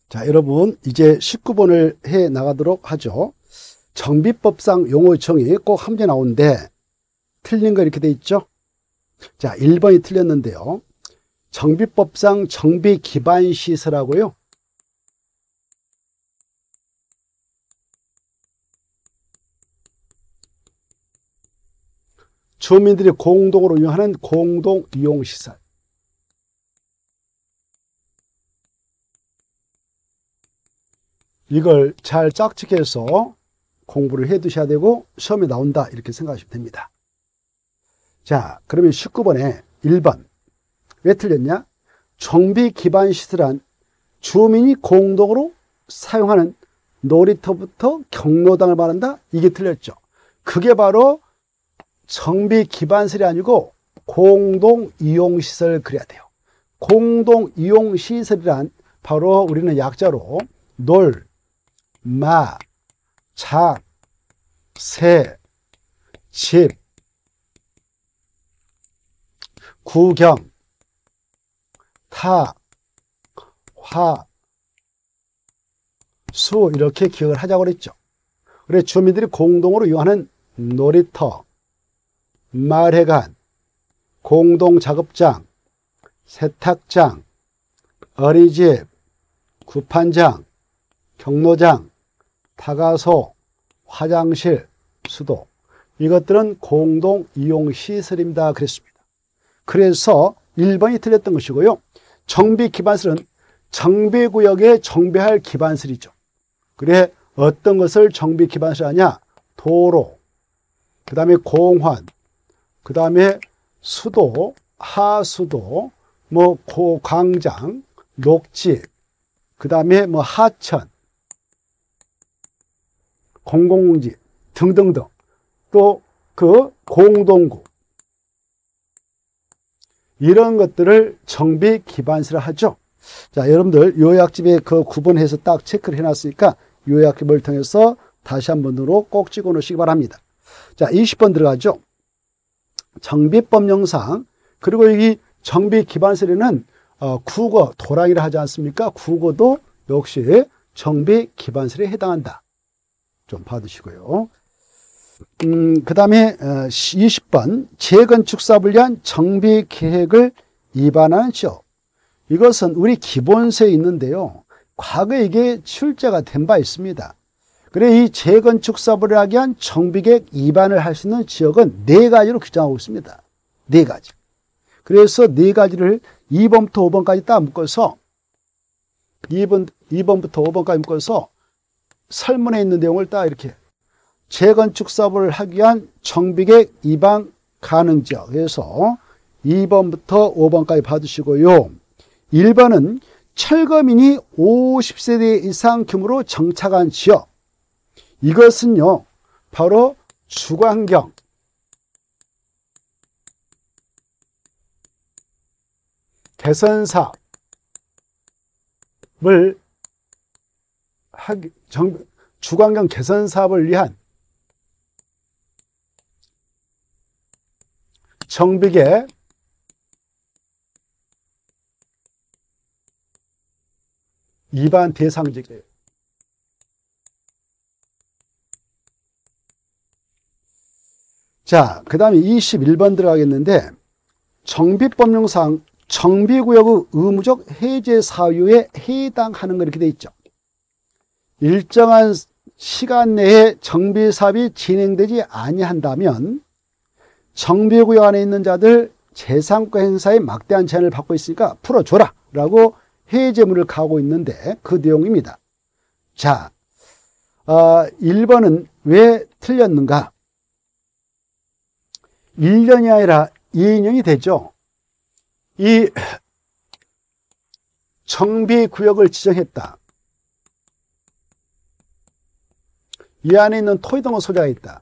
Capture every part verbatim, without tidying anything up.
자, 여러분 이제 십구 번을 해 나가도록 하죠. 정비법상 용어 요청이 꼭 한 문제 나오는데 틀린 거 이렇게 돼 있죠. 자, 일 번이 틀렸는데요. 정비법상 정비 기반 시설하고요. 주민들이 공동으로 이용하는 공동 이용 시설. 이걸 잘 짝짓해서 공부를 해 두셔야 되고 시험에 나온다 이렇게 생각하시면 됩니다. 자, 그러면 십구 번에 일 번. 왜 틀렸냐? 정비 기반 시설은 주민이 공동으로 사용하는 놀이터부터 경로당을 말한다? 이게 틀렸죠. 그게 바로 정비 기반시설이 아니고 공동 이용 시설 그래야 돼요. 공동 이용 시설이란 바로 우리는 약자로 놀, 마, 작, 새, 집, 구경, 타, 화, 수 이렇게 기억을 하자고 그랬죠. 그래 주민들이 공동으로 이용하는 놀이터, 마을회관, 공동작업장, 세탁장, 어린이집, 구판장, 경로장, 타가소, 화장실, 수도 이것들은 공동이용시설입니다. 그랬습니다. 그래서 일 번이 틀렸던 것이고요. 정비기반시설은 정비구역에 정비할 기반시설이죠. 그래 어떤 것을 정비기반시설 하냐? 도로, 그 다음에 공원, 그 다음에 수도, 하수도, 뭐 고광장, 녹지, 그 다음에 뭐 하천, 공공공지 등등등. 또 그 공동구 이런 것들을 정비 기반시설 하죠. 자, 여러분들 요약집에 그 구분해서 딱 체크를 해놨으니까 요약집을 통해서 다시 한 번으로 꼭 찍어 놓으시기 바랍니다. 자, 이십 번 들어가죠. 정비법령상 그리고 여기 정비 기반시설에는 어, 국어, 도랑이라 하지 않습니까? 국어도 역시 정비 기반시설에 해당한다. 좀 봐두시고요. 음, 그 다음에 이십 번 재건축 사업을 위한 정비 계획을 위반하는 지역. 이것은 우리 기본서에 있는데요. 과거에 이게 출제가 된 바 있습니다. 그래 이 재건축 사업을 하기 위한 정비계획 위반을 할 수 있는 지역은 네 가지로 규정하고 있습니다. 네 가지. 그래서 네 가지를 이 번부터 오 번까지 딱 묶어서 이 번, 이 번부터 오 번까지 묶어서 설문에 있는 내용을 딱 이렇게 재건축 사업을 하기 위한 정비계획 위반 가능 지역. 그래서 이 번부터 오 번까지 봐두시고요. 일 번은 철거민이 오십 세대 이상 규모로 정착한 지역. 이것은요, 바로 주관경, 개선사업을 하기, 정, 주관경 개선사업을 위한 정비계 위반 대상 지역이에요. 자, 그 다음에 이십일 번 들어가겠는데 정비법령상 정비구역의 의무적 해제 사유에 해당하는 거 이렇게 돼 있죠. 일정한 시간 내에 정비사업이 진행되지 아니한다면 정비구역 안에 있는 자들 재산권 행사에 막대한 제한을 받고 있으니까 풀어줘라 라고 해제문을 가고 있는데 그 내용입니다. 자, 어, 일 번은 왜 틀렸는가? 일 년이 아니라 이 년이 되죠. 이 정비구역을 지정했다. 이 안에 있는 토지 등의 소재가 있다.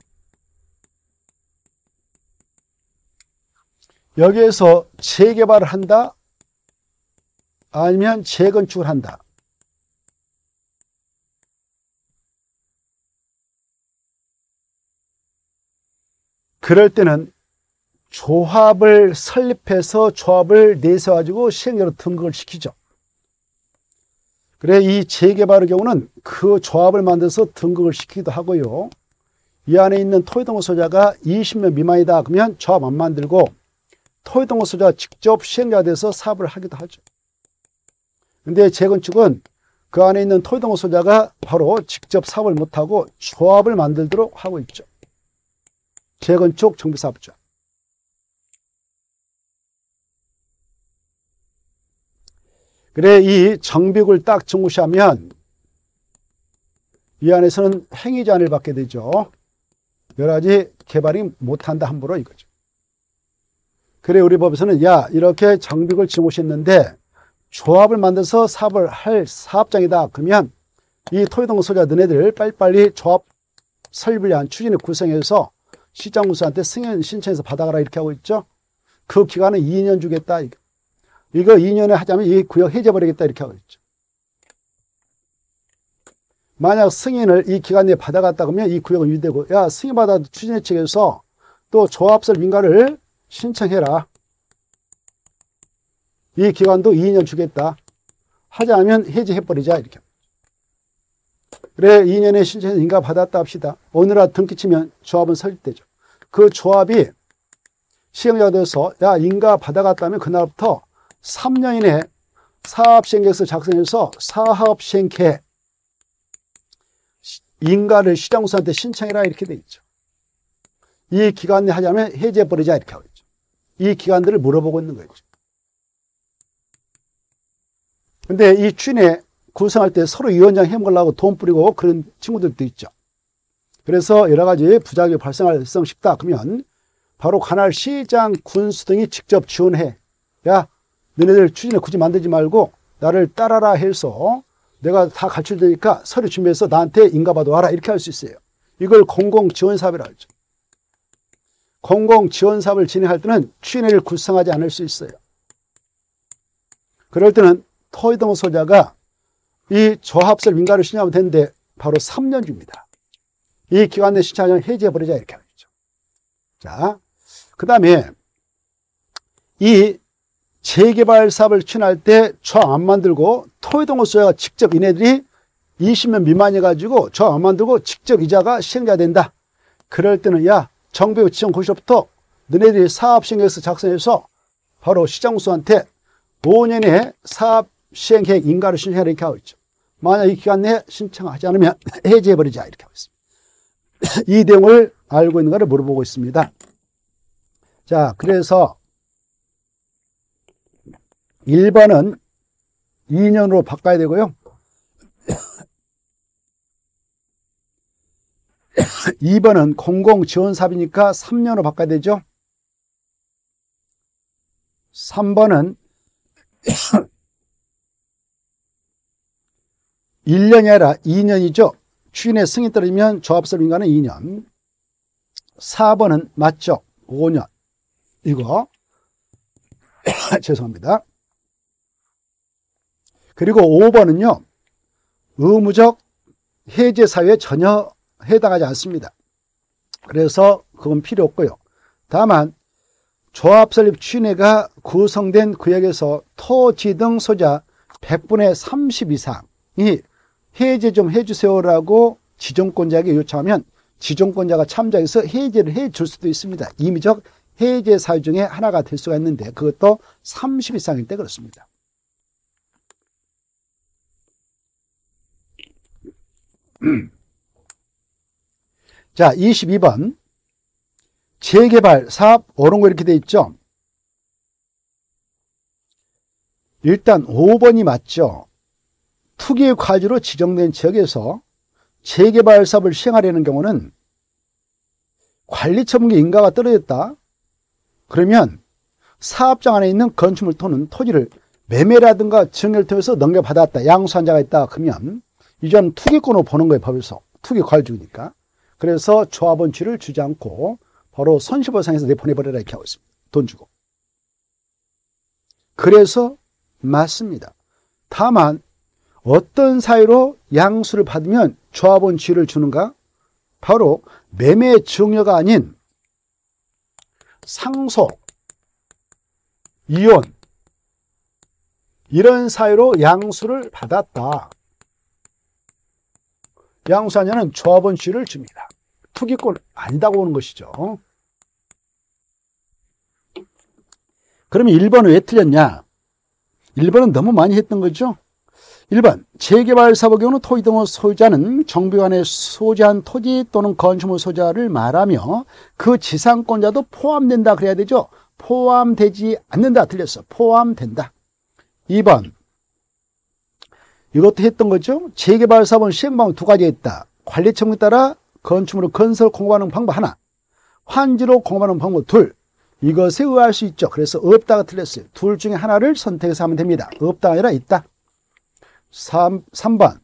여기에서 재개발을 한다. 아니면 재건축을 한다. 그럴 때는 조합을 설립해서 조합을 내세워가지고 시행령으로 등극을 시키죠. 그래, 이 재개발의 경우는 그 조합을 만들어서 등극을 시키기도 하고요. 이 안에 있는 토의동호 소유자가 이십 명 미만이다 그러면 조합 안 만들고 토의동호 소유자가 직접 시행자가 돼서 사업을 하기도 하죠. 근데 재건축은 그 안에 있는 토의동호 소유자가 바로 직접 사업을 못하고 조합을 만들도록 하고 있죠. 재건축 정비사업자. 그래, 이 정비구를 딱 중시하면 이 안에서는 행위 제한을 받게 되죠. 여러 가지 개발이 못한다 함부로 이거죠. 그래, 우리 법에서는 야, 이렇게 정비구를 중시했는데 조합을 만들어서 사업을 할 사업장이다. 그러면 이 토의동 소유자 너네들 빨리빨리 조합 설립을 위한 추진을 구성해서 시장군수한테 승인 신청해서 받아가라 이렇게 하고 있죠. 그 기간은 이 년 주겠다. 이거, 이거 이 년에 하자면 이 구역 해제버리겠다 이렇게 하고 있죠. 만약 승인을 이 기간 내에 받아갔다 그러면 이 구역은 유지되고, 야, 승인받아 추진회 측에서 또 조합설 민가를 신청해라. 이 기간도 이 년 주겠다. 하지 않으면 해제해버리자 이렇게. 그래, 이 년에 신청해서 인가 받았다 합시다. 어느 날 등기 치면 조합은 설립되죠. 그 조합이 시행자가 돼서 야, 인가 받아갔다면 그날부터 삼 년 이내 사업시행계획서 작성해서 사업시행계획 인가를 시장군수한테 신청해라 이렇게 돼 있죠. 이 기간 내에 하자면 해제해버리자 이렇게 하고 있죠. 이 기간들을 물어보고 있는 거죠. 근데 이 추진회 구성할 때 서로 위원장 해먹으려고 돈 뿌리고 그런 친구들도 있죠. 그래서 여러 가지 부작용이 발생할 가능성이 쉽다. 그러면 바로 관할 시장, 군수 등이 직접 지원해. 야, 너네들 추진회 굳이 만들지 말고 나를 따라라 해서 내가 다 가르쳐 주니까 서류 준비해서 나한테 인가받아 와라 이렇게 할 수 있어요. 이걸 공공지원사업이라고 하죠. 공공지원사업을 진행할 때는 추진회를 구성하지 않을 수 있어요. 그럴 때는 토의동 소유자가 이 조합설 민가를 신청하면 되는데 바로 삼 년 줍니다. 이 기간 내에 신청하면 해지해버리자 이렇게 하죠. 자, 그 다음에 이 재개발 사업을 추진할 때 조합 안 만들고 토의동 소유자가 직접 이네들이 이십 명 미만해가지고 조합 안 만들고 직접 이자가 시행자가 된다. 그럴 때는 야, 정비구 지정 고시로부터 너네들이 사업시행계획서 작성해서 바로 시장군수한테 오 년에 사업 시행계획 인가를 신청하라 이렇게 하고 있죠. 만약 이 기간 내에 신청하지 않으면 해지해버리자 이렇게 하고 있습니다. 이 내용을 알고 있는가를 물어보고 있습니다. 자, 그래서 일 번은 이 년으로 바꿔야 되고요. 이 번은 공공지원사업이니까 삼 년으로 바꿔야 되죠. 삼 번은 일 년이 아니라 이 년이죠. 추진회 승인 떨어지면 조합설 인가는 이 년. 사 번은 맞죠. 오 년. 이거 죄송합니다. 그리고 오 번은요. 의무적 해제 사유에 전혀 해당하지 않습니다. 그래서 그건 필요 없고요. 다만 조합 설립 추진회가 구성된 구역에서 토지 등 소유자 백분의 삼십 이상이 해제 좀 해주세요라고 지정권자에게 요청하면 지정권자가 참작해서 해제를 해줄 수도 있습니다. 임의적 해제 사유 중에 하나가 될 수가 있는데 그것도 삼십 이상일 때 그렇습니다. 자, 이십이 번 재개발 사업 오른거 이렇게 돼 있죠. 일단 오 번이 맞죠. 투기 과지로 지정된 지역에서 재개발 사업을 시행하려는 경우는 관리처분기 인가가 떨어졌다. 그러면 사업장 안에 있는 건축물 또는 토지를 매매라든가 증여를 통해서 넘겨받았다. 양수한 자가 있다. 그러면 이전 투기권으로 보는 거예요. 법에서. 투기 과일주니까. 그래서 조합원 취를 주지 않고 바로 손실보상에서 내보내버려라 이렇게 하고 있습니다. 돈 주고. 그래서 맞습니다. 다만 어떤 사유로 양수를 받으면 조합원 취를 주는가? 바로 매매 증여가 아닌 상속, 이혼, 이런 사유로 양수를 받았다. 양수하냐는 조합원 지위를 줍니다. 투기권 아니다고 보는 것이죠. 그러면 일 번은 왜 틀렸냐? 일 번은 너무 많이 했던 거죠. 일 번 재개발 사업의 경우는 토지 등의 소유자는 정비관에 소지한 토지 또는 건축물 소유자를 말하며 그 지상권자도 포함된다 그래야 되죠. 포함되지 않는다 틀렸어. 포함된다. 이 번 이것도 했던 거죠. 재개발 사업은 시행 방법 두 가지 있다. 관리 책무에 따라 건축물을 건설 공급하는 방법 하나, 환지로 공급하는 방법 둘. 이것에 의할 수 있죠. 그래서 없다가 틀렸어요. 둘 중에 하나를 선택해서 하면 됩니다. 없다가 아니라 있다. 삼, 삼 번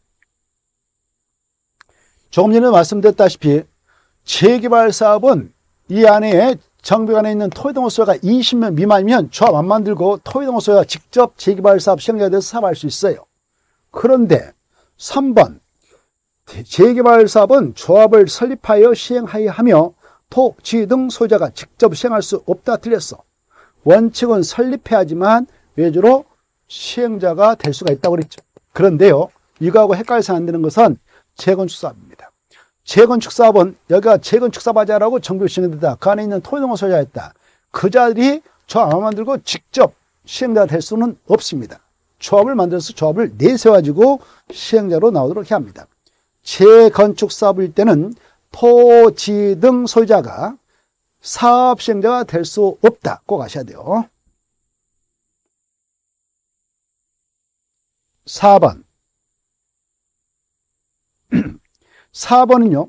조금 전에 말씀드렸다시피 재개발 사업은 이 안에 정비관에 있는 토지동호 소유가 이십 명 미만이면 조합 안 만들고 토지동호 소유가 직접 재개발 사업 시행자가 돼서 사업할 수 있어요. 그런데 삼 번 재개발 사업은 조합을 설립하여 시행하여 하며 토지 등 소유자가 직접 시행할 수 없다 틀렸어. 원칙은 설립해야지만 외주로 시행자가 될 수가 있다고 그랬죠. 그런데요, 이거하고 헷갈려서 안 되는 것은 재건축 사업입니다. 재건축 사업은 여기가 재건축 사업하자라고 정비 시행된다. 그 안에 있는 토지동호 소유자였다. 그 자들이 조합 안 만들고 직접 시행자가 될 수는 없습니다. 조합을 만들어서 조합을 내세워가지고 시행자로 나오도록 해야 합니다. 재건축 사업일 때는 토지 등 소유자가 사업 시행자가 될 수 없다. 꼭 아셔야 돼요. 사 번 사 번은요.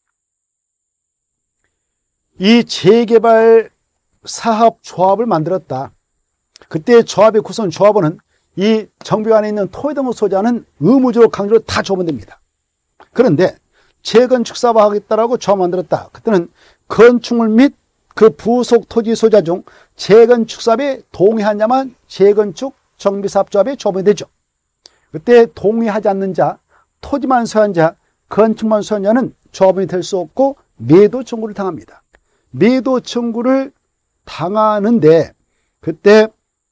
이 재개발 사업 조합을 만들었다. 그때 조합의 구성 조합원은 이 정비관에 있는 토지동호 소유자는 의무적으로 강제로 다 줘면 됩니다. 그런데 재건축 사업을 하겠다라고 조합 만들었다. 그때는 건축물 및 그 부속 토지 소유자 중 재건축 사업에 동의한 자만 재건축 정비사업조합에 조합이 되죠. 그때 동의하지 않는 자, 토지만 소유한 자, 건축만 소유한 자는 조합원이 될 수 없고 매도 청구를 당합니다. 매도 청구를 당하는데 그때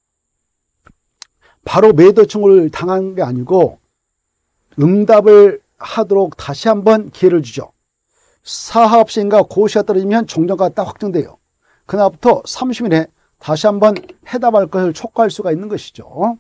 바로 매도 청구를 당한 게 아니고 응답을 하도록 다시 한번 기회를 주죠. 사업 시행과 고시가 떨어지면 종전가가 딱 확정돼요. 그날부터 삼십 일에 다시 한번 해답할 것을 촉구할 수가 있는 것이죠.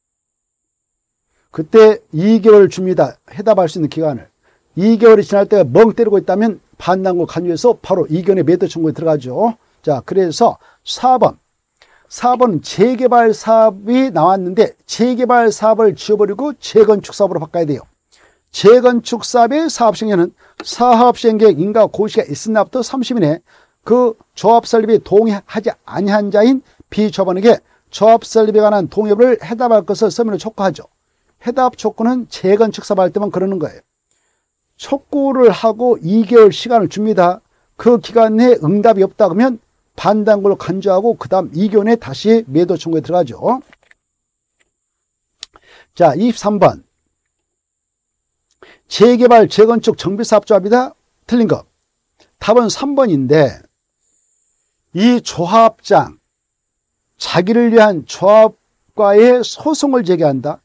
그때 이 개월 줍니다. 해답할 수 있는 기간을. 이 개월이 지날 때 멍 때리고 있다면 반납을 간주해서 바로 이견의 매도 청구에 들어가죠. 자, 그래서 사 번. 사 번은 재개발 사업이 나왔는데 재개발 사업을 지워버리고 재건축 사업으로 바꿔야 돼요. 재건축 사업의 사업 시행자는 사업 시행 계획 인가 고시가 있은 날부터 삼십 일에 그 조합 설립에 동의하지 아니한 자인 비조합원에게 조합 설립에 관한 동의를 해답할 것을 서면으로 촉구하죠. 해답 촉구는 재건축 사업 할 때만 그러는 거예요. 촉구를 하고 이 개월 시간을 줍니다. 그 기간 내에 응답이 없다 그러면 반당구를 간주하고 그 다음 이 개월 내에 다시 매도 청구에 들어가죠. 자, 이십삼 번. 재개발, 재건축, 정비사업조합이다. 틀린 것. 답은 삼 번인데 이 조합장, 자기를 위한 조합과의 소송을 제기한다.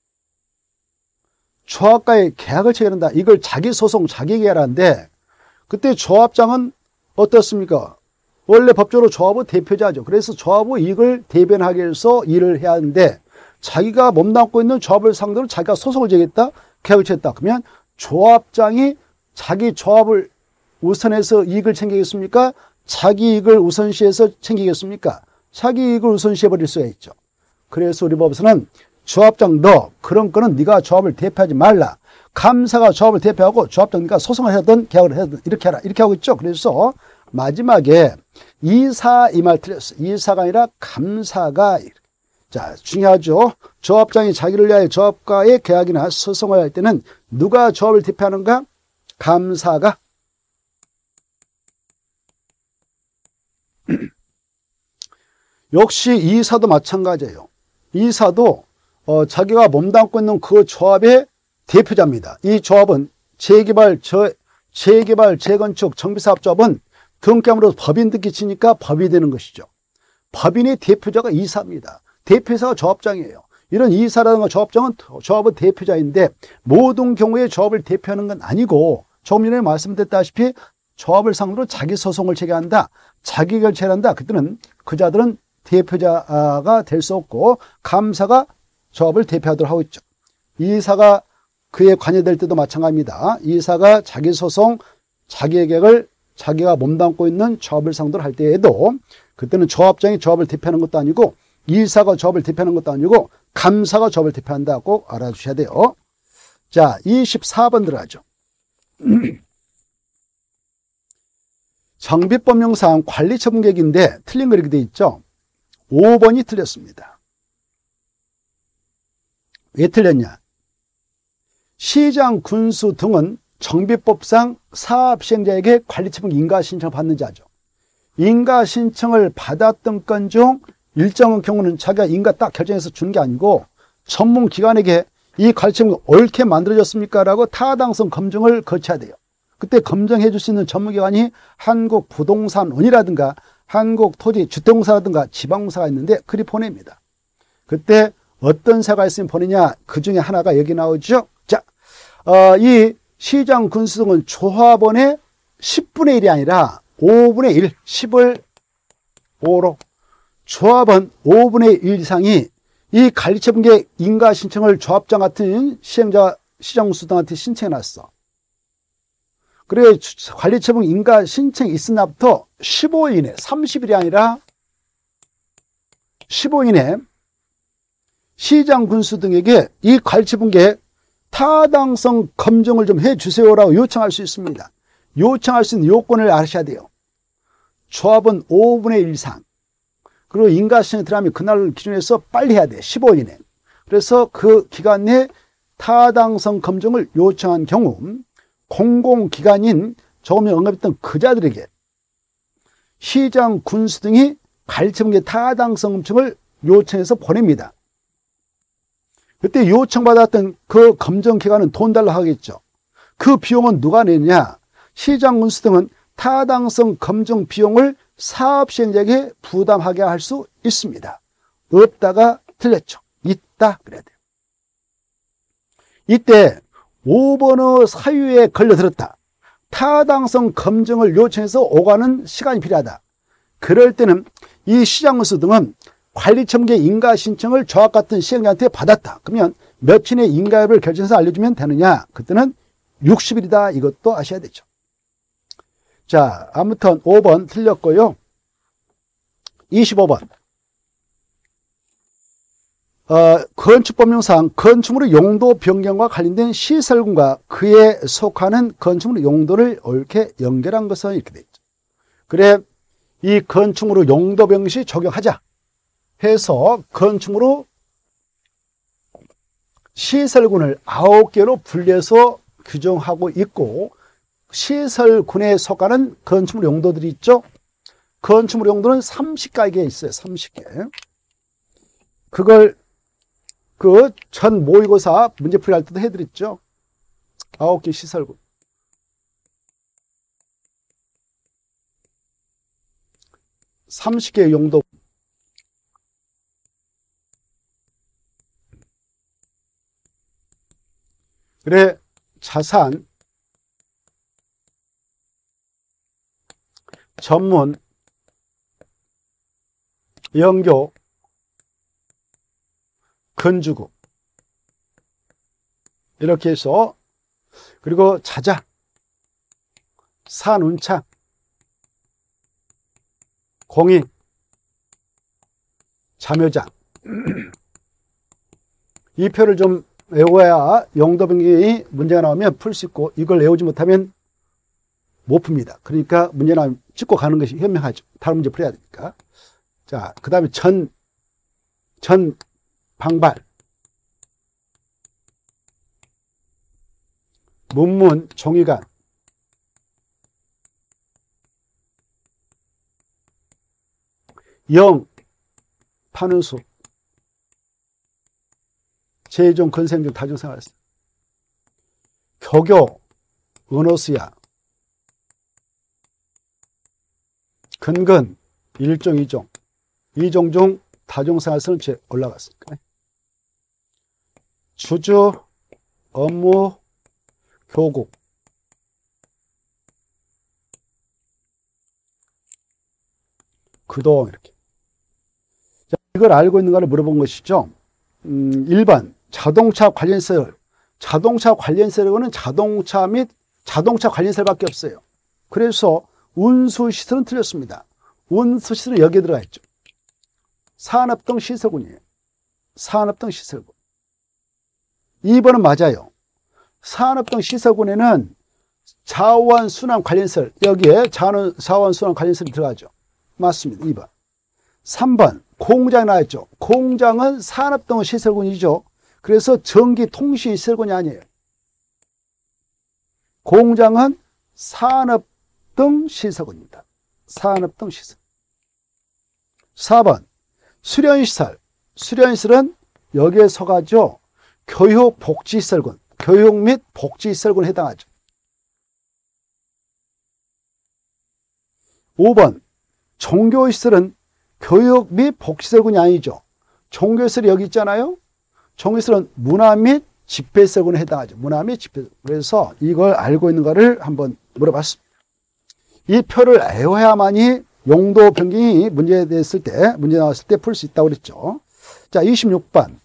조합과의 계약을 체결한다. 이걸 자기 소송, 자기 계약하는데 그때 조합장은 어떻습니까? 원래 법적으로 조합의 대표자죠. 그래서 조합의 이익을 대변하기 위해서 일을 해야 하는데 자기가 몸담고 있는 조합을 상대로 자기가 소송을 제기했다. 계약을 체결했다. 그러면 조합장이 자기 조합을 우선해서 이익을 챙기겠습니까? 자기 이익을 우선시해서 챙기겠습니까? 자기 이익을 우선시해버릴 수가 있죠. 그래서 우리 법에서는 조합장 너 그런 거는 네가 조합을 대표하지 말라. 감사가 조합을 대표하고 조합장 네가 소송을 하든 계약을 하든 이렇게 하라. 이렇게 하고 있죠. 그래서 마지막에 이사 이 말 틀렸어. 이사가 아니라 감사가. 자, 중요하죠. 조합장이 자기를 위하여 조합과의 계약이나 소송을 할 때는 누가 조합을 대표하는가? 감사가. 역시 이사도 마찬가지예요. 이사도 어, 자기가 몸담고 있는 그 조합의 대표자입니다. 이 조합은 재개발, 저, 재개발, 재건축, 정비사업조합은 등기함으로 법인 등기 치니까 법이 되는 것이죠. 법인의 대표자가 이사입니다. 대표이사가 조합장이에요. 이런 이사라든가 조합장은 조합의 대표자인데 모든 경우에 조합을 대표하는 건 아니고 조금 전에 말씀드렸다시피 조합을 상대로 자기 소송을 제기한다, 자기 결체를 한다. 그때는 그 자들은 대표자가 될 수 없고 감사가 조합을 대표하도록 하고 있죠. 이사가 그에 관여될 때도 마찬가지입니다. 이사가 자기 소송, 자기의 계획을 자기가 몸담고 있는 조합을 상대로 할 때에도 그때는 조합장이 조합을 대표하는 것도 아니고 이사가 조합을 대표하는 것도 아니고 감사가 조합을 대표한다. 꼭 알아주셔야 돼요. 자, 이십사 번 들어가죠. 정비법령상 관리처분계획인데 틀린 거 이렇게 돼 있죠. 오 번이 틀렸습니다. 왜 틀렸냐? 시장, 군수 등은 정비법상 사업시행자에게 관리처분 인가 신청을 받는 자죠. 인가 신청을 받았던 건 중 일정한 경우는 자기가 인가 딱 결정해서 주는 게 아니고 전문기관에게 이 관리처분이 옳게 만들어졌습니까? 라고 타당성 검증을 거쳐야 돼요. 그때 검증해 줄 수 있는 전문기관이 한국부동산원이라든가 한국토지주택공사라든가 지방공사가 있는데 그리 보냅니다. 그때 어떤 사가 있으면 보내냐? 그 중에 하나가 여기 나오죠. 자, 어, 이 시장 군수 등은 조합원의 십분의 일이 아니라 오분의 일, 십을 오로 조합원 오분의 일 이상이 이 관리처분계획 인가 신청을 조합장 같은 시행자, 시장 군수 등한테 신청해 놨어. 그래 관리처분 인가 신청이 있은 날부터 십오 일 이내, 삼십 일이 아니라 십오 일 이내 시장 군수 등에게 이 관리처분계획 타당성 검증을 좀 해주세요라고 요청할 수 있습니다. 요청할 수 있는 요건을 아셔야 돼요. 조합은 오분의 일 이상. 그리고 인가신청이 들어가면 그날 기준에서 빨리 해야 돼. 십오 일 이내. 그래서 그 기간 내에 타당성 검증을 요청한 경우 공공기관인 조금 전에 언급했던 그 자들에게 시장, 군수 등이 관리처분계획 타당성 검증을 요청해서 보냅니다. 그때 요청받았던 그 검증기관은 돈 달라 하겠죠. 그 비용은 누가 내느냐? 시장, 군수 등은 타당성 검증 비용을 사업시행자에게 부담하게 할 수 있습니다. 없다가 틀렸죠. 있다 그래야 돼요. 이때 오 번의 사유에 걸려들었다. 타당성 검증을 요청해서 오가는 시간이 필요하다. 그럴 때는 이 시장, 군수 등은 관리처분계획 인가 신청을 조합 같은 시행자한테 받았다. 그러면 며칠의 인가협을 결정해서 알려주면 되느냐? 그때는 육십 일이다. 이것도 아셔야 되죠. 자, 아무튼 오 번 틀렸고요. 이십오 번. 어, 건축법령상 건축물의 용도 변경과 관련된 시설군과 그에 속하는 건축물의 용도를 옳게 연결한 것은 이렇게 되어 있죠. 그래, 이 건축물의 용도 변경 시 적용하자 해서 건축물의 시설군을 아홉 개로 분리해서 규정하고 있고 시설군에 속하는 건축물 용도들이 있죠. 건축물 용도는 삼십 가지가 있어요. 삼십 개. 그걸 그 전 모의고사 문제풀이 할 때도 해드렸죠. 아홉 개 시설군. 삼십 개의 용도. 그래, 자산, 전문, 영교, 건주구 이렇게 해서 그리고 자자, 산운창, 공인, 자묘장 이 표를 좀 외워야 용도 변경이 문제가 나오면 풀 수 있고 이걸 외우지 못하면 못 풉니다. 그러니까 문제 나오면 찍고 가는 것이 현명하죠. 다른 문제 풀어야 되니까. 자, 그 다음에 전, 전 방발, 문문, 종이관, 영, 판은수, 제종, 건생종, 다중생활, 교교, 은호수야, 근근, 일종, 이종, 이종 중 다중생활선은 올라갔습니다. 주주 업무 교국. 그동 이렇게. 자, 이걸 알고 있는가를 물어본 것이죠. 음, 일 번 자동차 관련세. 자동차 관련세로는 자동차 및 자동차 관련세밖에 없어요. 그래서 운수시설은 틀렸습니다. 운수시설은 여기에 들어가 있죠. 산업 등 시설군이에요. 산업 등 시설군. 이 번은 맞아요. 산업 등 시설군에는 자원 순환 관련세, 여기에 자원 순환 관련세가 들어가죠. 맞습니다. 이 번. 삼 번 공장이 나왔죠. 공장은 산업 등 시설군이죠. 그래서 전기 통신 시설군이 아니에요. 공장은 산업 등 시설군입니다. 산업 등 시설. 사 번 수련시설. 수련시설은 여기에 속하죠. 교육 복지시설군. 교육 및 복지시설군에 해당하죠. 오 번 종교시설은 교육 및 복지시설군이 아니죠. 종교시설이 여기 있잖아요. 종교시설은 문화 및 집회시설군에 해당하죠. 문화 및 집회. 그래서 이걸 알고 있는 거를 한번 물어봤습니다. 이 표를 외워야만이 용도 변경이 문제됐을 때, 문제 나왔을 때 풀 수 있다고 그랬죠. 자, 이십육 번.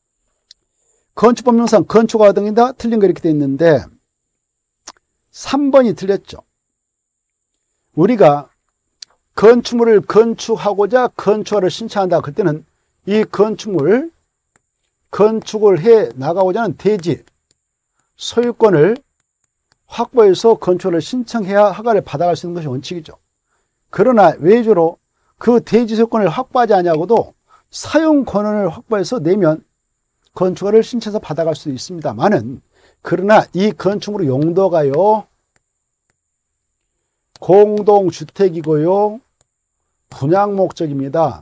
건축법령상 건축허가 등이다. 틀린 거 이렇게 돼 있는데, 삼 번이 틀렸죠. 우리가 건축물을 건축하고자 건축허를 신청한다. 그때는 이 건축물, 건축을 해 나가고자 하는 대지, 소유권을 확보해서 건축허를 신청해야 허가를 받아갈 수 있는 것이 원칙이죠. 그러나 외주로 그 대지 소유권을 확보하지 않냐고도 사용 권한을 확보해서 내면 건축허를 신청해서 받아갈 수도 있습니다만은, 그러나 이 건축물의 용도가요, 공동주택이고요, 분양 목적입니다.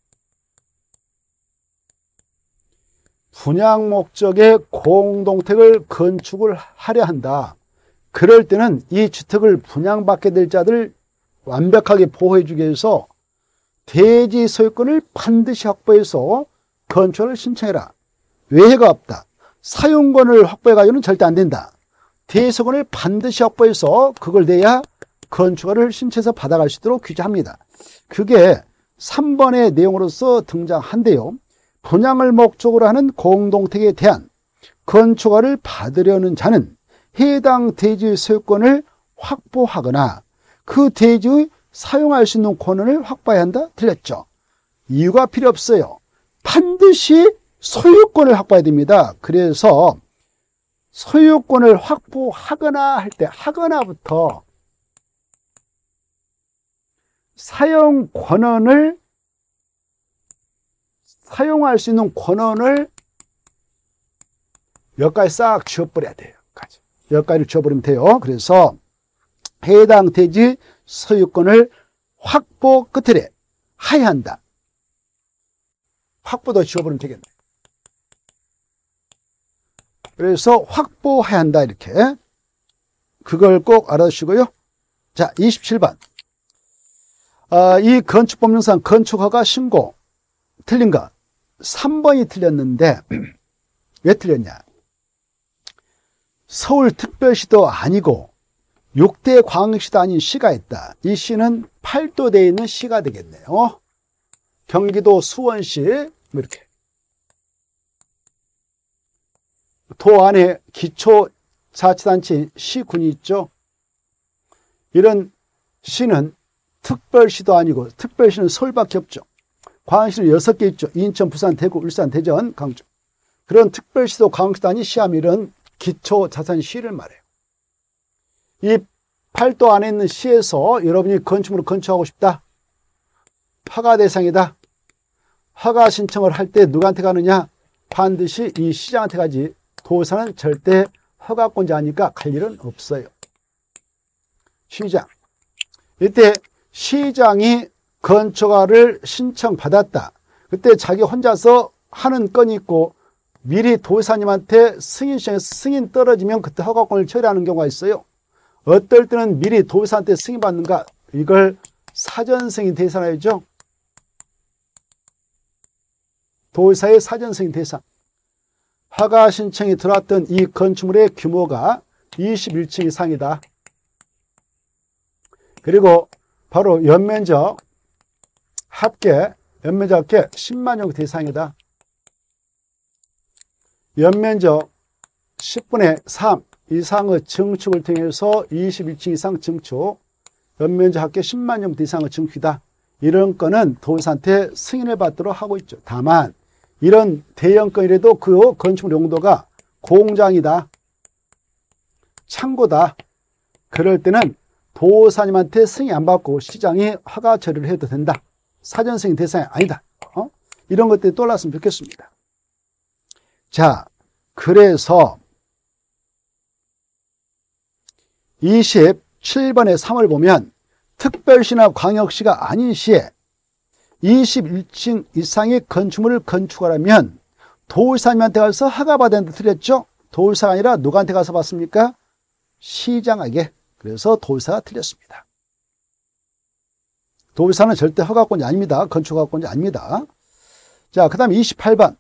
분양 목적의 공동택을 건축을 하려 한다. 그럴 때는 이 주택을 분양받게 될 자들 완벽하게 보호해 주기 위해서 대지 소유권을 반드시 확보해서 건축을 신청해라. 외해가 없다. 사용권을 확보해가지고는 절대 안 된다. 대지 소유권을 반드시 확보해서 그걸 내야 건축허를 신청해서 받아갈 수 있도록 규정합니다. 그게 삼 번의 내용으로서 등장한대요. 분양을 목적으로 하는 공동택에 대한 건축허를 받으려는 자는 해당 대지 소유권을 확보하거나 그 대지의 사용할 수 있는 권한을 확보해야 한다. 틀렸죠. 이유가 필요 없어요. 반드시 소유권을 확보해야 됩니다. 그래서 소유권을 확보하거나 할 때 하거나부터 사용 권한을 사용할 수 있는 권한을 여기까지 싹 지워버려야 돼요. 여기까지 지워버리면 돼요. 그래서 해당 대지 소유권을 확보 끝에 하야 한다. 확보도 지워버리면 되겠네. 그래서 확보해야 한다. 이렇게. 그걸 꼭 알아두시고요. 자, 이십칠 번. 아, 이 건축법령상 건축허가 신고 틀린 거 삼 번이 틀렸는데 왜 틀렸냐? 서울특별시도 아니고 육 대 광역시도 아닌 시가 있다. 이 시는 팔도대에 있는 시가 되겠네요. 경기도 수원시 뭐 이렇게 도 안에 기초자치단체 시군이 있죠. 이런 시는 특별시도 아니고, 특별시는 서울밖에 없죠. 광역시는 여섯 개 있죠. 인천, 부산, 대구, 울산, 대전, 강주. 그런 특별시도 광역시도 아닌 시하면 이런 기초자산시를 말해요. 이 팔도 안에 있는 시에서 여러분이 건축물을 건축하고 싶다. 허가 대상이다. 허가 신청을 할 때 누구한테 가느냐? 반드시 이 시장한테 가지. 도사는 절대 허가권자 아니까 갈 일은 없어요. 시장. 이때 시장이 건축허가를 신청받았다. 그때 자기 혼자서 하는 건이 있고 미리 도사님한테 승인 시장에서 승인 떨어지면 그때 허가권을 처리하는 경우가 있어요. 어떨 때는 미리 도사한테 승인 받는가? 이걸 사전 승인 대상이죠. 도사의 사전 승인 대상. 허가 신청이 들어왔던 이 건축물의 규모가 이십일 층 이상이다. 그리고 바로 연면적 합계, 연면적 합계 십만 제곱미터 이상이다. 연면적 십분의 삼 이상의 증축을 통해서 이십일 층 이상 증축, 연면적 합계 십만 제곱미터 이상의 증축이다. 이런 건은 도지사한테 승인을 받도록 하고 있죠. 다만 이런 대형 건이라도 그 건축물 용도가 공장이다, 창고다. 그럴 때는 도사님한테 승인 안 받고 시장이 허가 처리를 해도 된다. 사전 승인 대상이 아니다. 어? 이런 것들이 떠올랐으면 좋겠습니다. 자, 그래서 이십칠 번의 삼을 보면 특별시나 광역시가 아닌 시에 이십일 층 이상의 건축물을 건축하려면 도지사님한테 가서 허가받았는데 틀렸죠? 도지사가 아니라 누구한테 가서 받습니까? 시장에게. 그래서 도지사가 틀렸습니다. 도지사는 절대 허가권이 아닙니다. 건축허가권이 아닙니다. 자, 그 다음에 이십팔 번.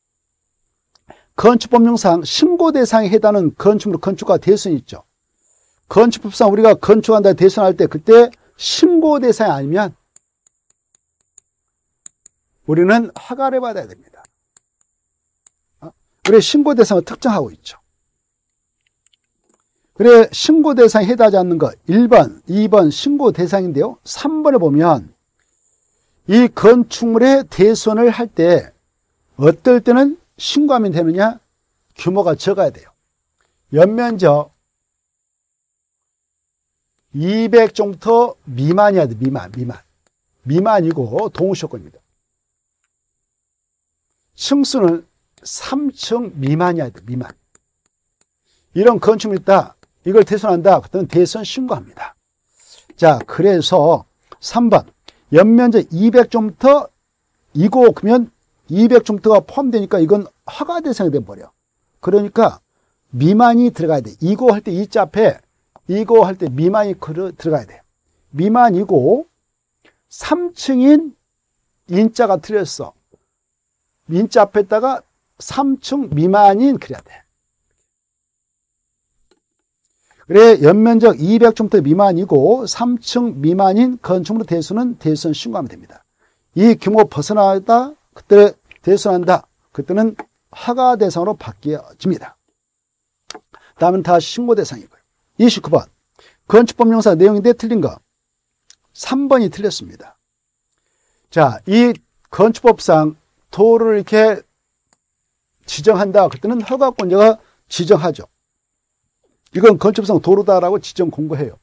건축법령상 신고 대상에 해당하는 건축물 건축가 대선이 있죠. 건축법상 우리가 건축한다 대선할 때 그때 신고 대상이 아니면 우리는 허가를 받아야 됩니다. 그래, 신고 대상을 특정하고 있죠. 그래, 신고 대상에 해당하지 않는 것 일 번, 이 번 신고 대상인데요. 삼 번에 보면 이 건축물의 대손을 할 때 어떨 때는 신고하면 되느냐? 규모가 적어야 돼요. 연면적 이백 제곱미터 미만이어야 돼. 미만, 미만. 미만이고 동시효과입니다. 층수는 삼 층 미만이어야 돼. 미만. 이런 건축물이 있다. 이걸 대손한다. 그때는 대손 신고합니다. 자, 그래서 삼 번. 연면적 이백 제곱미터 이고 그러면 이백 제곱미터가 포함되니까 이건 허가 대상이 돼버려. 그러니까 미만이 들어가야 돼. 이고 할 때 이자 앞에 이고 할 때 미만이 들어가야 돼요. 미만이고 삼 층인 인자가 틀렸어. 인자 앞에다가 삼 층 미만인 그래야 돼. 그래, 연면적 이백 제곱미터 미만이고 삼 층 미만인 건축물 대수는 대수는 신고하면 됩니다. 이 규모 벗어나다 그때 대수한다. 그때는 허가 대상으로 바뀌어집니다. 다음은 다 신고 대상이고요. 이십구 번. 건축법령상 내용인데 틀린 거. 삼 번이 틀렸습니다. 자, 이 건축법상 도로를 이렇게 지정한다. 그때는 허가권자가 지정하죠. 이건 건축법상 도로다라고 지정 공고해요.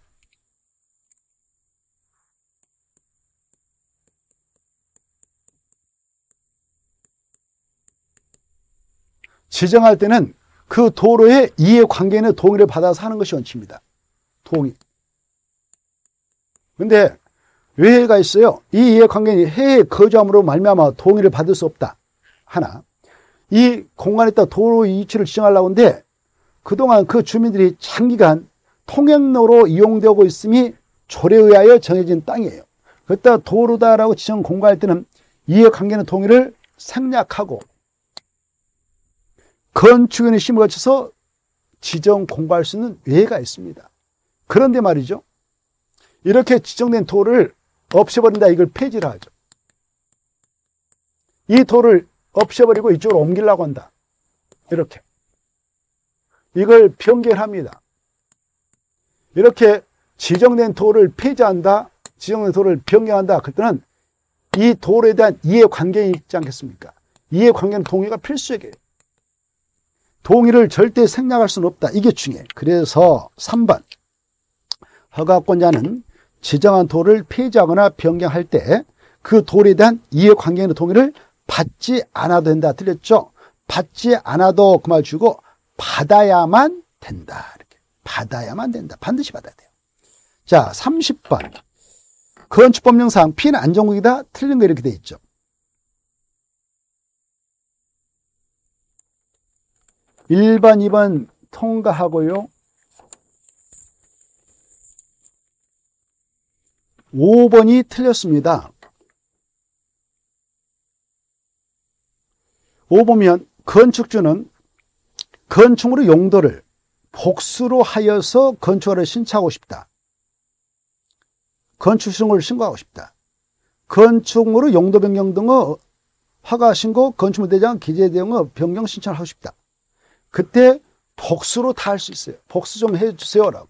지정할 때는 그 도로의 이해관계인의 동의를 받아서 하는 것이 원칙입니다. 동의. 근데 외해가 있어요. 이 이해관계인이 해외에 거주함으로 말미암아 동의를 받을 수 없다. 하나. 이 공간에다 도로 위치를 지정하려고 하는데 그동안 그 주민들이 장기간 통행로로 이용되고 있음이 조례에 의하여 정해진 땅이에요. 그때 도로다라고 지정 공고할 때는 이해관계인의 동의를 생략하고 건축인의 심을 거쳐서 지정 공고할 수 있는 예외가 있습니다. 그런데 말이죠. 이렇게 지정된 도를 없애버린다. 이걸 폐지를 하죠. 이 도를 없애버리고 이쪽으로 옮기려고 한다. 이렇게. 이걸 변경합니다. 이렇게 지정된 도를 폐지한다. 지정된 도를 변경한다. 그때는 이 도로에 대한 이해관계인이 있지 않겠습니까? 이해관계인 동의가 필수적이에요. 동의를 절대 생략할 수는 없다. 이게 중요해요. 그래서 삼 번. 허가권자는 지정한 도를 폐지하거나 변경할 때 그 도로에 대한 이해관계인의 동의를 받지 않아도 된다. 틀렸죠? 받지 않아도 그 말 주고 받아야만 된다. 이렇게. 받아야만 된다. 반드시 받아야 돼요. 자, 삼십 번. 건축법령상 피해는 안전구역이다. 틀린 거 이렇게 돼 있죠. 일 번, 이 번 통과하고요. 오 번이 틀렸습니다. 오 번이면 건축주는 건축물의 용도를 복수로 하여서 건축허가를 신청하고 싶다. 건축신고를 신고하고 싶다. 건축물의 용도 변경 등의 허가 신고, 건축물 대장 기재 대응의 변경 신청을 하고 싶다. 그때 복수로 다 할 수 있어요. 복수 좀 해주세요라고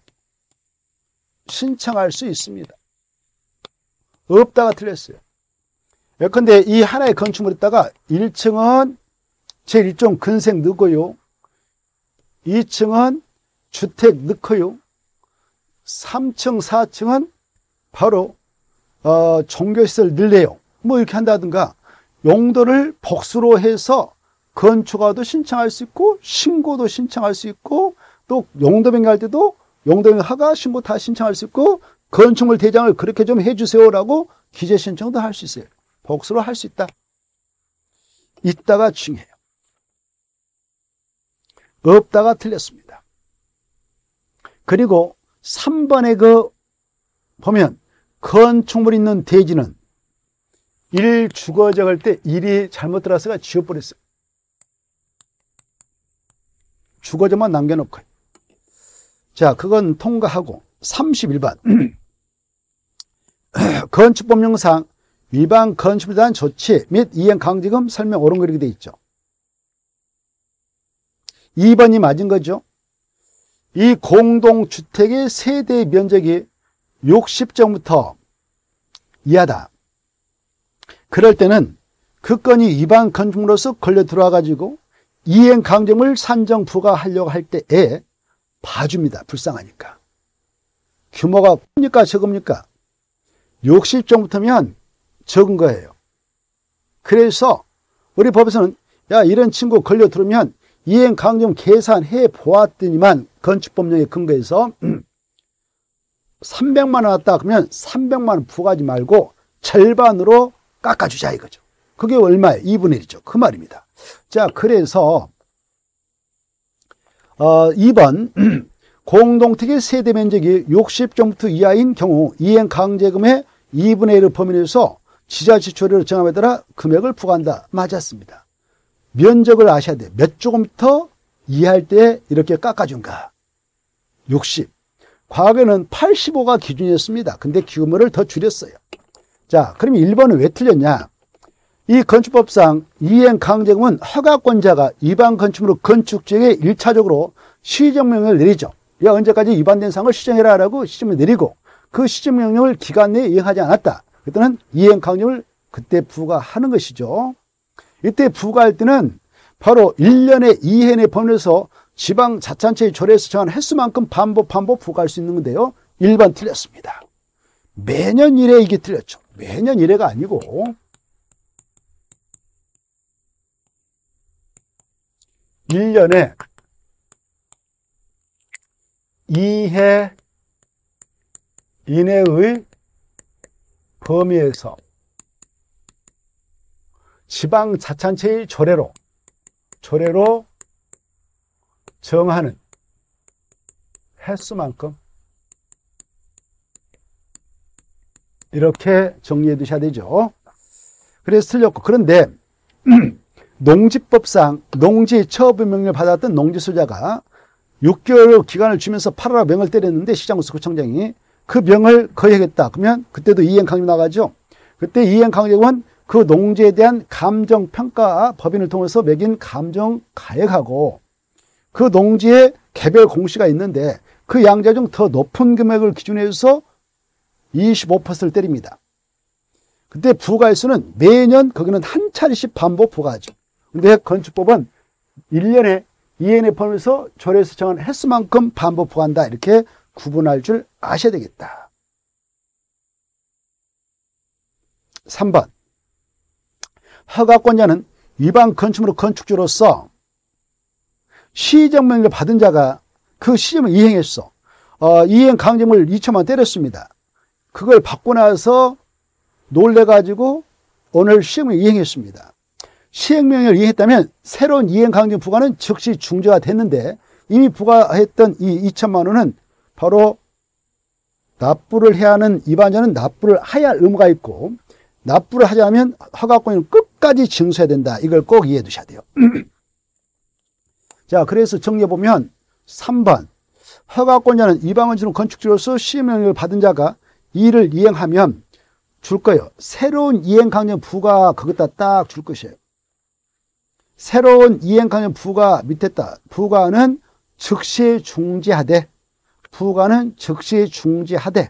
신청할 수 있습니다. 없다가 틀렸어요. 예컨대 이 하나의 건축물 있다가 일 층은 제일 일 종 근생 넣고요. 이 층은 주택 넣고요. 삼 층, 사 층은 바로 어, 종교시설 넣으래요. 뭐 이렇게 한다든가 용도를 복수로 해서 건축허가도 신청할 수 있고 신고도 신청할 수 있고 또 용도 변경할 때도 용도 변경 허가 신고 다 신청할 수 있고 건축물 대장을 그렇게 좀 해주세요라고 기재 신청도 할 수 있어요. 복수로 할 수 있다. 있다가 중요해요. 없다가 틀렸습니다. 그리고 삼 번에 그 보면 건축물 있는 대지는 일 주거 적을 때 일이 잘못 들어서가 지워버렸어요. 주거적만 남겨놓고. 자, 그건 통과하고 삼십일 번 건축법령상 위반 건축물에 대한 조치 및 이행 강제금 설명 옳은 거 이렇게 돼 있죠. 이 번이 맞은 거죠. 이 공동주택의 세대 면적이 육십 제곱미터 이하다. 그럴 때는 그 건이 위반 건축물로서 걸려 들어와 가지고 이행 강제금을 산정 부과하려고 할 때에 봐줍니다. 불쌍하니까. 규모가 큽니까 적습니까? 육십 제곱미터면 적은 거예요. 그래서 우리 법에서는 야 이런 친구 걸려 들으면 이행 강제금 계산해 보았더니만 건축법령에 근거해서 삼백만 원 왔다 그러면 삼백만 원 부과하지 말고 절반으로 깎아주자 이거죠. 그게 얼마예요? 이분의 일이죠. 그 말입니다. 자, 그래서 어, 이 번 공동택의 세대 면적이 육십 제곱미터 이하인 경우 이행 강제금의 이분의 일을 범위해서 지자체 조례로 정함에 따라 금액을 부과한다. 맞았습니다. 면적을 아셔야 돼요. 몇 제곱미터 이하일 때 이렇게 깎아준가? 육십. 과거에는 팔십오가 기준이었습니다. 근데 규모를 더 줄였어요. 자, 그럼 일 번은 왜 틀렸냐? 이 건축법상 이행 강제금은 허가권자가 위반 건축물로 건축지에 일 차적으로 시정명령을 내리죠. 야, 언제까지 위반된 사항을 시정해라 라고 시정을 내리고 그 시정명령을 기간 내에 이행하지 않았다. 그때는 이행 강제금을 그때 부과하는 것이죠. 이때 부과할 때는 바로 일 년에 이 회 내 범위에서 지방자치단체의 조례에서 정한 횟수만큼 반복 반복 부과할 수 있는 건데요. 일 번 틀렸습니다. 매년 일 회 이게 틀렸죠. 매년 일 회가 아니고 일 년에 이 회 이내의 범위에서 지방자치단체의 조례로 조례로 정하는 횟수만큼 이렇게 정리해 두셔야 되죠. 그래서 틀렸고, 그런데 농지법상 농지 처분 명령을 받았던 농지소유자가 육 개월 기간을 주면서 팔아라 명을 때렸는데 시장구청장이 그 명을 거역했다. 그러면 그때도 이행 강제금 나가죠. 그때 이행 강제금은 그 농지에 대한 감정평가 법인을 통해서 매긴 감정가액하고 그 농지에 개별 공시가 있는데 그 양자 중 더 높은 금액을 기준해서 이십오 퍼센트를 때립니다. 그때 부과일수는 매년 거기는 한 차례씩 반복 부과하죠. 근데 건축법은 일 년에 이 회 내 범위에서 조례에서 정한 횟수만큼 반복 부과한다. 이렇게 구분할 줄 아셔야 되겠다. 삼 번 허가권자는 위반 건축물의 건축주로서 시정명령을 받은 자가 그 시정을 이행했어. 어, 이행 강제금을 이천만 원 때렸습니다. 그걸 받고 나서 놀래가지고 오늘 시행을 이행했습니다. 시행명령을 이행했다면 새로운 이행 강제금 부과는 즉시 중지가 됐는데 이미 부과했던 이 이천만 원은 바로 납부를 해야 하는 위반자는 납부를 해야 할 의무가 있고 납부를 하지 않으면 허가권을 끝까지 징수해야 된다. 이걸 꼭 이해해 두셔야 돼요. 자, 그래서 정리해보면 삼 번. 허가권자는 이방을 주는 건축주로서 시행령을 받은 자가 이를 이행하면 줄 거예요. 새로운 이행강령 부가 거기다 딱 줄 것이에요. 새로운 이행강령 부가 밑에다. 부가는 즉시 중지하되. 부가는 즉시 중지하되.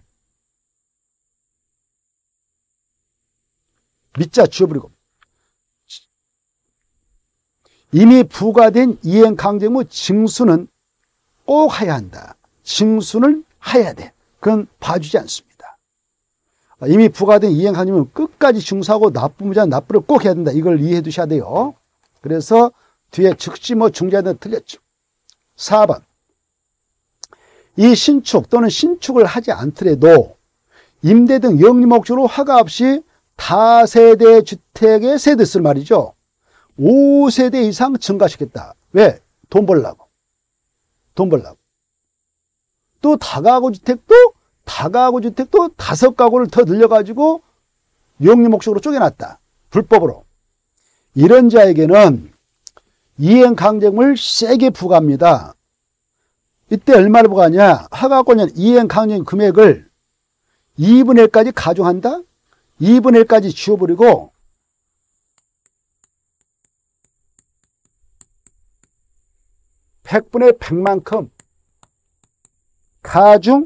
밑자 지워버리고. 이미 부과된 이행강제무 징수는 꼭 해야 한다. 징수는 해야 돼. 그건 봐주지 않습니다. 이미 부과된 이행강제무는 끝까지 징수하고 납부무자 납부를 꼭 해야 된다. 이걸 이해해 두셔야 돼요. 그래서 뒤에 즉시 뭐 중지하는 틀렸죠. 사 번. 이 신축 또는 신축을 하지 않더라도 임대 등 영리 목적으로 허가 없이 다세대 주택의 세대수를 말이죠. 오 세대 이상 증가시켰다. 왜? 돈 벌라고. 돈 벌라고. 또 다가구 주택도 다가구 주택도 다섯 가구를 더 늘려가지고 영리 목적으로 쪼개놨다. 불법으로. 이런 자에게는 이행강제금을 세게 부과합니다. 이때 얼마를 부과하냐? 허가권자는 이행강제금 금액을 이분의 일까지 가중한다? 이분의 일까지 지워버리고 백분의 백만큼 가중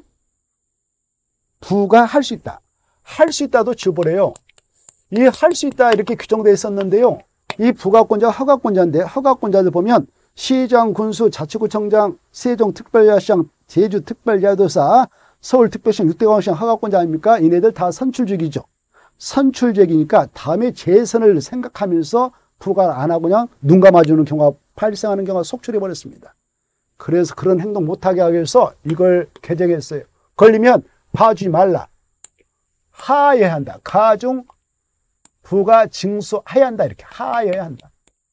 부과할 수 있다. 할 수 있다도 지워버려요. 이 할 수 있다 이렇게 규정되어 있었는데요. 이 부가권자 허가권자인데 허가권자들 보면 시장, 군수, 자치구청장, 세종특별자치장, 제주특별자도사, 서울특별시장, 육대공항시장 허가권자 아닙니까? 이네들 다 선출직이죠. 선출직이니까 다음에 재선을 생각하면서 부과를 안 하고 그냥 눈 감아주는 경우가 발생하는 경우가 속출해 버렸습니다. 그래서 그런 행동 못하게 하기 위해서 이걸 개정했어요. 걸리면 봐주지 말라. 하여야 한다. 가중 부가 징수해야 한다. 이렇게 하여야 한다.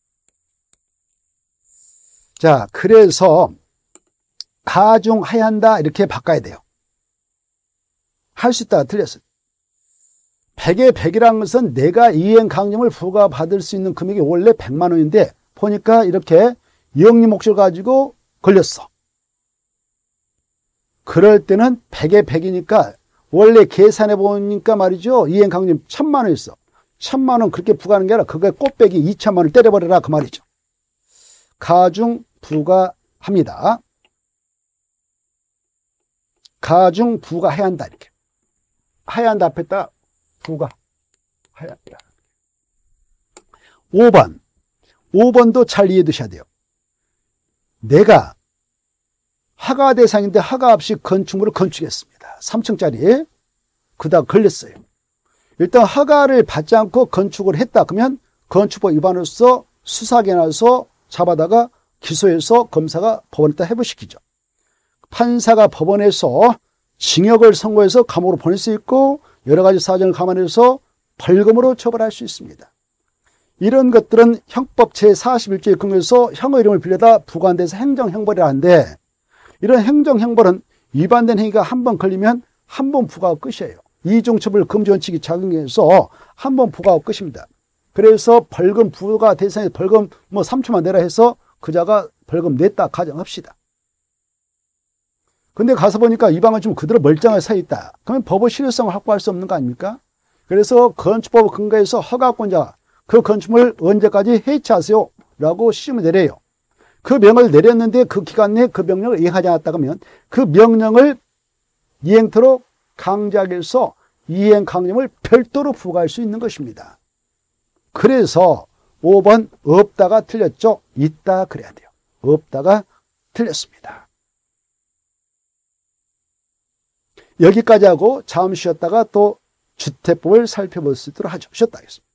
자, 그래서 가중해야 한다. 이렇게 바꿔야 돼요. 할 수 있다가 틀렸어요. 백에 백이라는 것은 내가 이행강령을 부과받을 수 있는 금액이 원래 백만 원인데 보니까 이렇게 영리 목적을 가지고 걸렸어. 그럴 때는 백에 백이니까 원래 계산해 보니까 말이죠. 이행강령 천만 원이었어. 천만 원 그렇게 부과하는 게 아니라 그게 꽃배기 이천만 원을 때려버려라 그 말이죠. 가중 부과합니다. 가중 부과해야 한다 이렇게. 해야 한다 앞에다 부과해야 한다. 오 번. 오 번도 잘 이해해 두셔야 돼요. 내가 허가 대상인데 허가 없이 건축물을 건축했습니다. 삼 층짜리. 그다가 걸렸어요. 일단 허가를 받지 않고 건축을 했다. 그러면 건축법 위반으로서 수사기에 나서 잡아다가 기소해서 검사가 법원에다 해부시키죠. 판사가 법원에서 징역을 선고해서 감옥으로 보낼 수 있고 여러 가지 사정을 감안해서 벌금으로 처벌할 수 있습니다. 이런 것들은 형법 제사십일 조에 근거해서 형의 이름을 빌려다 부과돼서 행정형벌이라 하는데 이런 행정형벌은 위반된 행위가 한 번 걸리면 한 번 부과하고 끝이에요. 이중처벌 금지 원칙이 작용해서 한 번 부과하고 끝입니다. 그래서 벌금 부과 대상에 벌금 뭐 삼천만 내라 해서 그자가 벌금 냈다 가정합시다. 근데 가서 보니까 이 방은 좀 그대로 멀쩡하게 서 있다. 그러면 법의 실효성을 확보할 수 없는 거 아닙니까? 그래서 건축법을 근거해서 허가권자 그 건축물을 언제까지 해체하세요 라고 시험을 내려요. 그 명을 내렸는데 그 기간 내에 그 명령을 이행하지 않았다 그러면 그 명령을 이행토록 강제하기 위해서 이행강령을 별도로 부과할 수 있는 것입니다. 그래서 오 번 없다가 틀렸죠. 있다 그래야 돼요. 없다가 틀렸습니다. 여기까지 하고 잠시 쉬었다가 또 주택법을 살펴볼 수 있도록 하죠. 쉬었다 하겠습니다.